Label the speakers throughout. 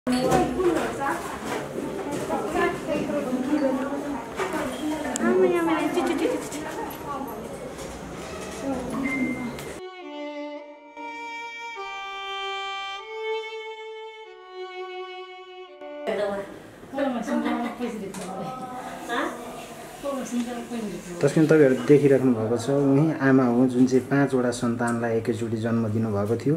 Speaker 1: तस्किन तपाईहरु देखिराख्नु भएको छ उही आमा हो जुन चाहिँ 5 वटा सन्तानलाई एकैचोटी जन्म दिनु भएको थियो।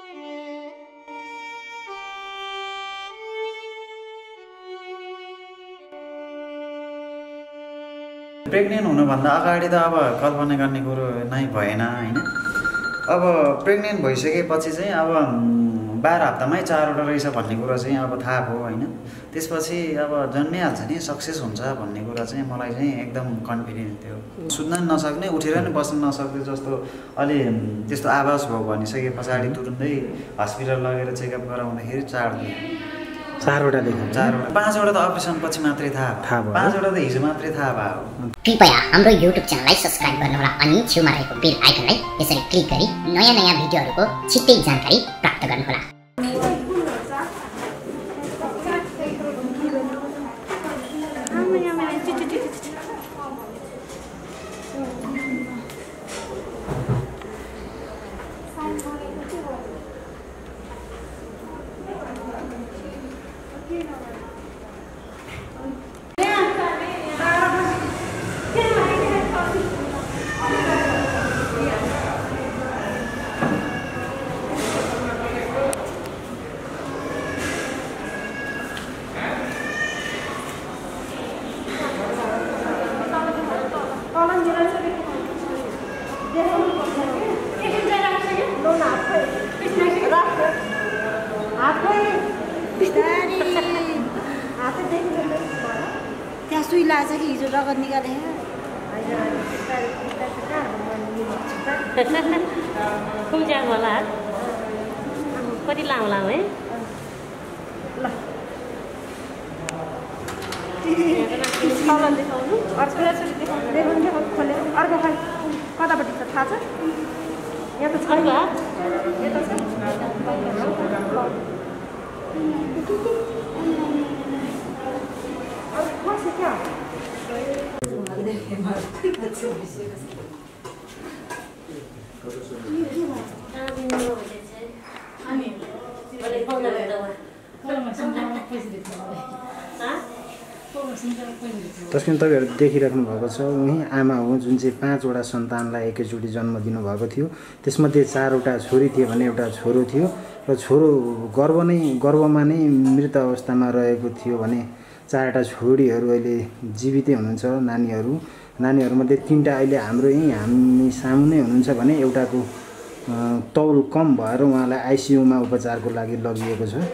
Speaker 2: प्रेग्नेन्ट हुनुभन्दा अगाडि त अब कल्पना गर्ने कुरो नै भएन हैन। अब प्रेग्नेन्ट भइसकेपछि चाहिँ अब 12 हप्तामै 4 वटा रहेछ भन्ने कुरा चाहिँ अब थाहा भयो हैन। त्यसपछि अब जन्मिहाल्छ नि सक्सेस हुन्छ भन्ने कुरा चाहिँ मलाई चाहिँ एकदम कन्फिडेन्ट थियो। सुत्न नसक्ने उठेर नि बस्न नसक्ने जस्तो अलि त्यस्तो आवाज भयो भनिसके पछाडि तुरुन्तै हस्पिटल लगेर चेकअप गराउँदाखेरि
Speaker 1: 4 वटा देखा
Speaker 2: 4 वटा 5 वटा त अपरेसन पछि मात्रै थाहा भयो। 5 वटा त हिजो मात्रै थाहा भयो।
Speaker 3: कृपया हाम्रो YouTube च्यानललाई सब्स्क्राइब गर्नुहोला अनि छेउमा रहेको बेल आइकनलाई यसरी क्लिक गरी नयाँ भिडियोहरुको छिट्टै जानकारी प्राप्त गर्नुहोला।
Speaker 4: त्यहाँ सुई लाग्छ कि हिजो रगत निकाले
Speaker 5: खुम्च्याङ होला कति लामो लामो है
Speaker 4: ल देखाउनु अर्को खै कतापट्टि छ थाहा छ यहाँ त छैन यता छ
Speaker 1: तस्किन तपाईहरु देखिराख्नु भएको छ उही आमा हो जुन चाहिँ 5 वटा सन्तानलाई एकैचोटी जन्म दिनु भएको थियो। त्यसमध्ये 4 वटा छोरी थिए भने एउटा छोरो थियो र छोरो गर्भमा नै मृत अवस्थामा रहेको थियो भने 4 वटा छोरीहरु अहिले जीवितै हुनुहुन्छ। नानीहरुमध्ये 3टा अहिले हाम्रो हामी सामुनै हुनुहुन्छ भने एउटाको तौल कम भएर उहाँलाई आईसीयू मा उपचारको लागि लगिएको छ।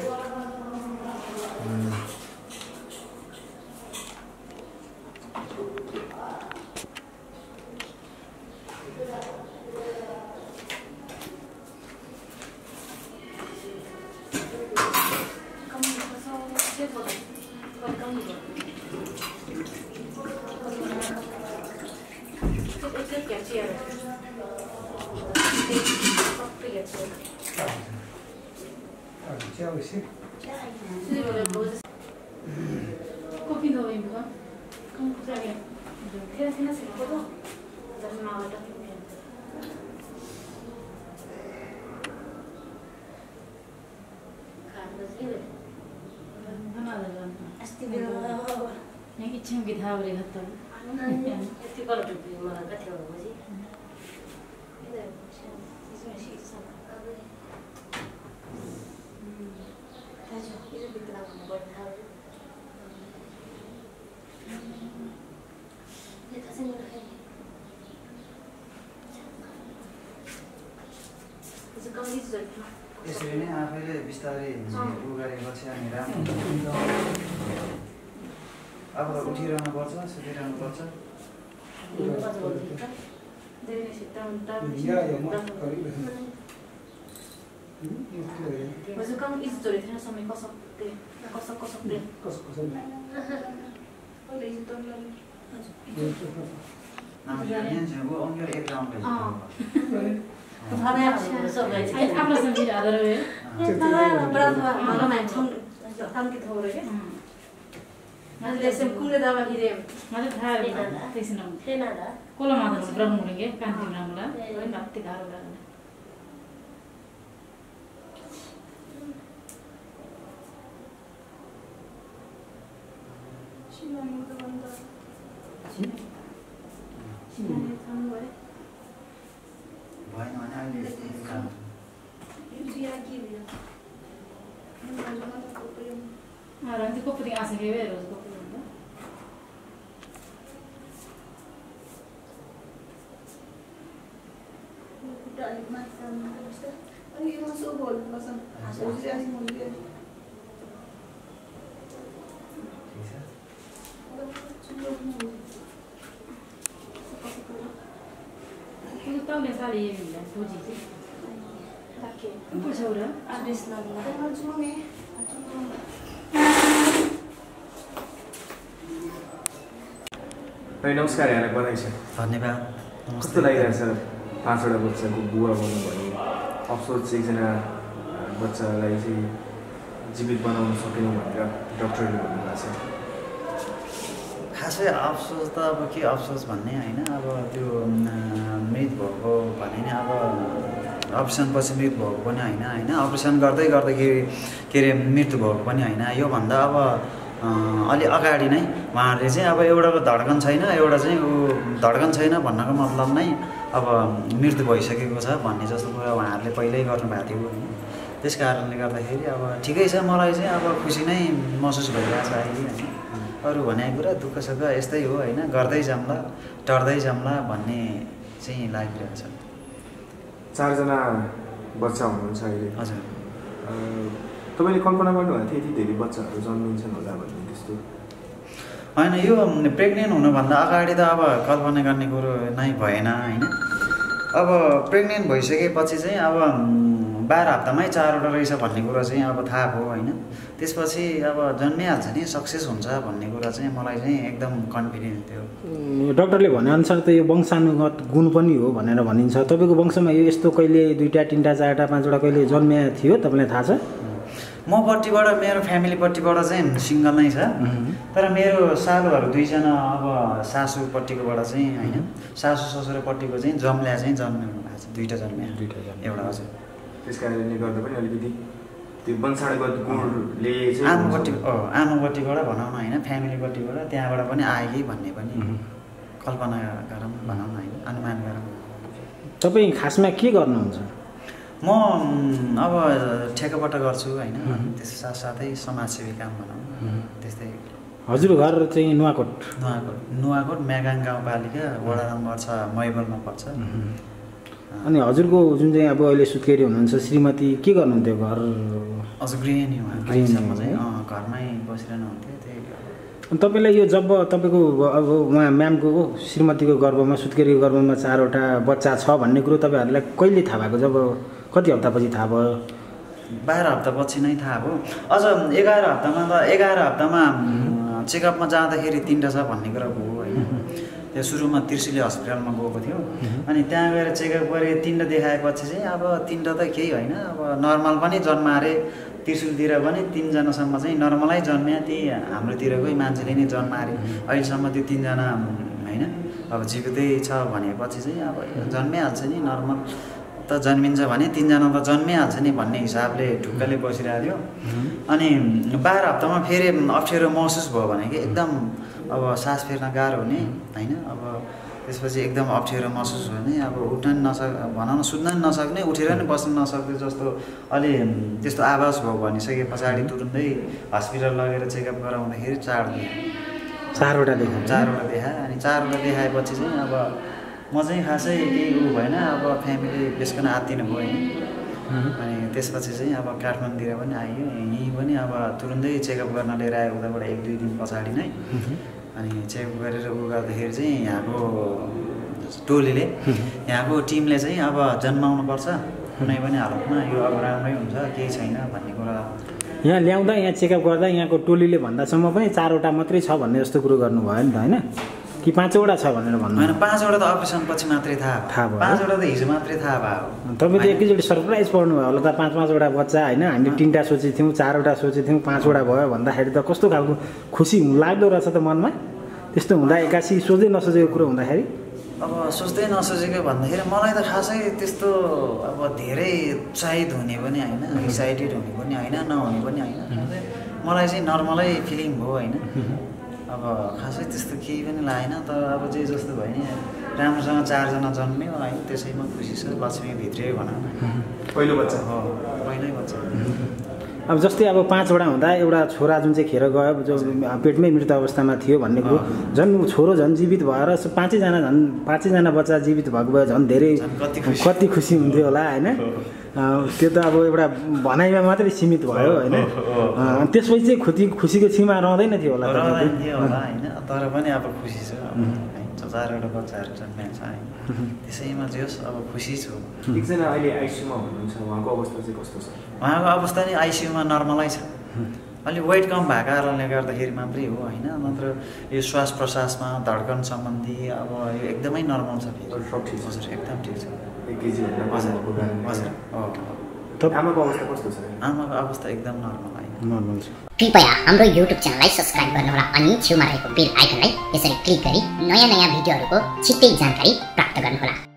Speaker 2: यसरी नै आफैले बिस्तारै उ गरेपछि हामी राम्रो अब उठिरहनु पर्छ सुतिरहनु पर्छ
Speaker 4: Mas eu como isso tudo, eu só me coço de, coço de. Olha isso tudo ali.
Speaker 2: namanya jago ongkir itu ongkir.
Speaker 5: Apa yang bisa? Apa yang bisa ada? Apa yang berat? Mana main
Speaker 4: Thang cái thầu rồi đấy. Nanti SM kulit dawa kirim.
Speaker 6: Nanti thar tesinam.
Speaker 5: Thế nào đó?
Speaker 6: Kola madam berang muringe kan timram la. Oi napti karo la.
Speaker 2: भएन भने अहिले काम
Speaker 6: Nanti kau pergi asing kewe terus kau pergi. Kau tahu ni sari ni lah, puji sih.
Speaker 4: Takkan.
Speaker 6: Apa saudara?
Speaker 4: Habis lagi.
Speaker 7: नमस्कार यहाँलाई बधाई छ।
Speaker 2: धन्यवाद।
Speaker 7: कस्तो लागिरहेछ 5वटा बच्चाको बुवा बन्नुभयो? अफसोस चाहिँ एकजना बच्चालाई चाहिँ जीवित बनाउन सकेनौँ भनेर डाक्टरले भन्नुभएको छ।
Speaker 2: खासै अफसोस त अब के अफसोस भन्ने होइन, अब त्यो मृत भएको भने नि अब अपरेसन पछि मृत्यु भएको पनि होइन अपरेसन गर्दै गर्दाखेरि के अरे मृत्यु भएको पनि होइन। योभन्दा अब अलि अगाडि नै उहाँहरूले चाहिँ अब एउटाको धड्कन छैन, एउटा चाहिँ ऊ धड्कन छैन भन्नको मतलब नै अब मृत्यु भइसकेको छ भन्ने जस्तो कुरा उहाँहरूले पहिल्यै गर्नुभएको थियो होइन। त्यस कारणले गर्दाखेरि अब ठिकै छ, मलाई चाहिँ अब खुसी नै महसुस भइरहेको छ अहिले होइन। अरू भनेको कुरा दुःख सुख यस्तै हो होइन, गर्दै जाउँला टर्दै जाउँला भन्ने चाहिँ लागिरहेको छ।
Speaker 7: 4जना बच्चा हुनुहुन्छ अहिले।
Speaker 2: हजुर।
Speaker 7: तपाईँले कल्पना गर्नुभएको थियो यति धेरै बच्चाहरू जन्मिन्छन् होला भन्ने त्यस्तो?
Speaker 2: होइन, यो प्रेग्नेन्ट हुनुभन्दा अगाडि त अब कल्पना गर्ने कुरो नै भएन होइन। अब प्रेग्नेन्ट भइसकेपछि चाहिँ अब 12 हप्तामै 4वटा रहेछ भन्ने कुरा चाहिँ अब थाहा भयो होइन। त्यसपछि अब जन्मिहाल्छ नि, सक्सेस हुन्छ भन्ने कुरा चाहिँ मलाई चाहिँ एकदम कन्फिडेन्स थियो।
Speaker 1: डाक्टरले भनेअनुसार त यो वंशानुगत गुण पनि हो भनेर भनिन्छ। तपाईँको वंशमा यो यस्तो कहिले 2टा 3टा 4टा 5वटा कहिले जन्मिया थियो तपाईँलाई थाहा छ?
Speaker 2: म पट्टिबाट मेरो फ्यामिलीपट्टिबाट चाहिँ सिङ्गल नै छ, तर मेरो सालुहरू 2जना अब सासूपट्टिकोबाट चाहिँ होइन, सासू ससुरपट्टिको चाहिँ जम्ल्या चाहिँ जन्मिनु भएको छ। 2टा जन्मिया, एउटा हजुर।
Speaker 7: त्यस कारणले गर्दा पनि अलिकति त्यो वंशानुगत गुणले चाहिँ
Speaker 2: आमापट्टिबाट भनौँ न होइन, फ्यामिलीपट्टिबाट त्यहाँबाट पनि आयो कि भन्ने पनि कल्पना गरौँ भनौँ न होइन, अनुमान गरौँ।
Speaker 1: तपाईँ खासमा के गर्नुहुन्छ?
Speaker 2: म अब ठेकापट्टा गर्छु होइन, त्यस साथसाथै समाजसेवी काम भनौँ त्यस्तै।
Speaker 1: हजुर घर चाहिँ नुवाकोट?
Speaker 2: नुवाकोट म्यागाङ गाउँपालिका वडा नम्बर 6 मैबलमा पर्छ।
Speaker 1: अनि हजुरको जुन चाहिँ अब अहिले सुत्केरी हुनुहुन्छ श्रीमती के गर्नुहुन्थ्यो? घर
Speaker 2: हजुर गृहिणी उहाँसम्म चाहिँ घरमै बसिरहनुहुन्थ्यो। त्यही
Speaker 1: अनि तपाईँलाई यो जब तपाईँको अब उहाँ म्यामको श्रीमतीको गर्भमा सुत्केरीको गर्भमा 4वटा बच्चा छ भन्ने कुरो तपाईँहरूलाई कहिले थाहा भएको? जब कति हप्तापछि थाहा भयो?
Speaker 2: 12 हप्तापछि नै थाहा भयो। अझ 11 हप्तामा त 11 हप्तामा चेकअपमा जाँदाखेरि 3टा छ भन्ने कुरा भयो होइन। त्यो सुरुमा त्रिशुली हस्पिटलमा गएको थियो, अनि त्यहाँ गएर चेकअप गरेँ, 3टा देखाएपछि चाहिँ अब 3टा त केही होइन, अब नर्मल पनि जन्मा अरे। त्रिशुलतिर पनि 3जनासम्म चाहिँ नर्मलै जन्म्या, त्यही हाम्रोतिरकै मान्छेले नै जन्मा अरे। अहिलेसम्म त्यो 3जना होइन अब जीवितै छ भनेपछि चाहिँ अब जन्मिहाल्छ नि, नर्मल त जन्मिन्छ भने 3जना त जन्मिहाल्छ नि भन्ने हिसाबले ढुक्कले बसिरहेको थियो। अनि 12 हप्तामा फेरि अप्ठ्यारो महसुस भयो भने कि एकदम अब सास फेर्न गाह्रो हुने होइन, अब त्यसपछि एकदम अप्ठ्यारो महसुस हुने, अब उठ्न भनौँ न सुत्न नि नसक्ने, उठेर नि बस्न नसक्ने जस्तो अलि त्यस्तो आवाज भयो भनिसके पछाडि तुरुन्तै हस्पिटल लगेर चेकअप गराउँदाखेरि
Speaker 1: 4वटा
Speaker 2: देखाए। अनि 4वटा देखाएपछि चाहिँ अब म चाहिँ खासै केही ऊ भएन, अब फ्यामिली बेसकन आत्तिनु भयो होइन। अनि त्यसपछि चाहिँ अब काठमाडौँतिर पनि आइयो, यहीँ पनि अब तुरुन्तै चेकअप गर्न लिएर आयो उताबाट 1-2 दिन पछाडि नै। अनि चेकअप गरेर उ गर्दाखेरि चाहिँ यहाँको टोलीले यहाँको टिमले चाहिँ अब जन्माउनुपर्छ कुनै पनि हालतमा, यो अब राम्रै हुन्छ केही छैन भन्ने कुरा
Speaker 1: यहाँ ल्याउँदा यहाँ चेकअप गर्दा यहाँको टोलीले भन्दासम्म पनि 4वटा मात्रै छ भन्ने जस्तो कुरो गर्नुभयो नि त होइन? कि 5वटा छ भनेर भन्नु
Speaker 2: होइन 5वटा त अपरेसन पछि मात्रै थाहा
Speaker 1: भयो।
Speaker 2: 5वटा त हिजो मात्रै थाहा भयो।
Speaker 1: तपाईँ त एकैचोटि सरप्राइज पर्नु भयो होला त 5-5वटा बच्चा होइन हामीले 3वटा सोचेको थियौँ 4वटा सोचेको थियौँ 5वटा भयो भन्दाखेरि त कस्तो खालको खुसी लाग्दो रहेछ त मनमा त्यस्तो हुँदा एक्कासी सोच्दै नसोचेको कुरो हुँदाखेरि
Speaker 2: अब सोच्दै नसोचेको भन्दाखेरि मलाई त खासै त्यस्तो अब धेरै उत्साहित हुने पनि होइन एक्साइटेड हुने पनि होइन नहुने पनि होइन मलाई चाहिँ नर्मलै फिलिङ भयो होइन अब खासै त्यस्तो केही पनि लागेन तर अब जे जस्तो भयो नि राम्रोसँग 4जना जन्मियो होइन त्यसैमा खुसी छ लक्ष्मी भित्रियो भनौँ न
Speaker 7: पहिलो बच्चा
Speaker 2: हो पहिल्यै बच्चा
Speaker 1: अब जस्तै अब 5वटा हुँदा एउटा छोरा जुन चाहिँ खेर गयो जो पेटमै मृत अवस्थामा थियो भन्ने कुरो झन् छोरो झन् जीवित भएर 5जना बच्चा जीवित भएको भए झन् धेरै कति खुसी हुन्थ्यो होला होइन त्यो त अब एउटा भनाइमा मात्रै सीमित भयो होइन त्यसपछि चाहिँ खुसीको सीमा रहँदैन थियो होला
Speaker 2: होइन तर पनि अब खुसी छ 4वटा बच्चाहरू जन्मेको छ होइन त्यसैमा जे होस् अब खुसी छु।
Speaker 7: एकजना अहिले आइसियुमा हुनुहुन्छ उहाँको अवस्था चाहिँ कस्तो छ?
Speaker 2: उहाँको अवस्था नि आइसियुमा नर्मलै छ अलि वेट कम भएको कारणले गर्दाखेरि मात्रै हो होइन नत्र यो श्वास प्रश्वासमा धड्कन सम्बन्धी अब यो एकदमै नर्मल छ हजुर एकदम ठिक छ
Speaker 7: 1 केजीभन्दा
Speaker 2: हजुर
Speaker 7: आमाको अवस्था कस्तो छ?
Speaker 2: आमाको अवस्था एकदम नर्मल होइन
Speaker 1: नर्मल छ।
Speaker 3: कृपया हाम्रो YouTube च्यानललाई सब्स्क्राइब गर्नुहोला अनि छेउमा रहेको बेल आइकनलाई यसरी क्लिक गरी नयाँ भिडियोहरूको छिट्टै जानकारी प्राप्त गर्नुहोला।